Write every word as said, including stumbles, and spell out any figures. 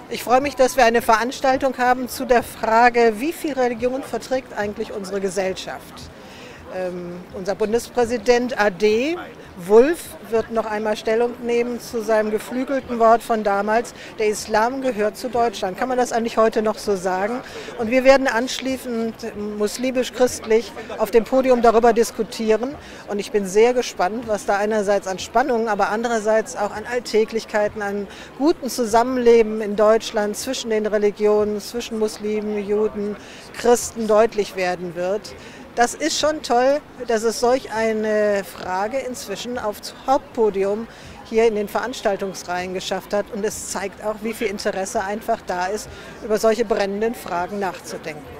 Ich freue mich, dass wir eine Veranstaltung haben zu der Frage, wie viel Religion verträgt eigentlich unsere Gesellschaft. Ähm, unser Bundespräsident A D Wulff wird noch einmal Stellung nehmen zu seinem geflügelten Wort von damals, der Islam gehört zu Deutschland. Kann man das eigentlich heute noch so sagen? Und wir werden anschließend muslimisch-christlich auf dem Podium darüber diskutieren. Und ich bin sehr gespannt, was da einerseits an Spannungen, aber andererseits auch an Alltäglichkeiten, an gutem Zusammenleben in Deutschland zwischen den Religionen, zwischen Muslimen, Juden, Christen deutlich werden wird. Das ist schon toll, dass es solch eine Frage inzwischen aufs Hauptpodium hier in den Veranstaltungsreihen geschafft hat. Und es zeigt auch, wie viel Interesse einfach da ist, über solche brennenden Fragen nachzudenken.